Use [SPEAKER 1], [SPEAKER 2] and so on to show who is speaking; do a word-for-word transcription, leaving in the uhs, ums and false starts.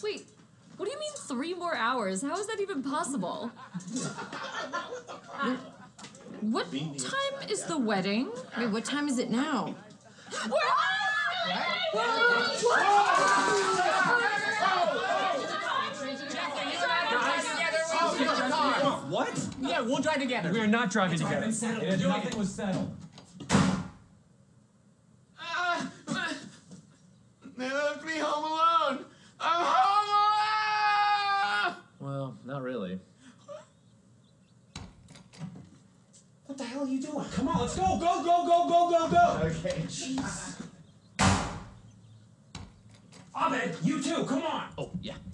[SPEAKER 1] Wait, what do you mean three more hours? How is that even possible? What time is the wedding?
[SPEAKER 2] Wait, what time is it now?
[SPEAKER 3] What?
[SPEAKER 4] Yeah, we'll drive together.
[SPEAKER 3] We are not driving together. Nothing was settled.
[SPEAKER 5] They left me home alone. I'm home alone.
[SPEAKER 3] Well, not really.
[SPEAKER 6] What the hell are you doing? Come on, let's go, go, go, go, go, go, go.
[SPEAKER 3] Okay, jeez.
[SPEAKER 6] Abed, you too, come on.
[SPEAKER 3] Oh, yeah.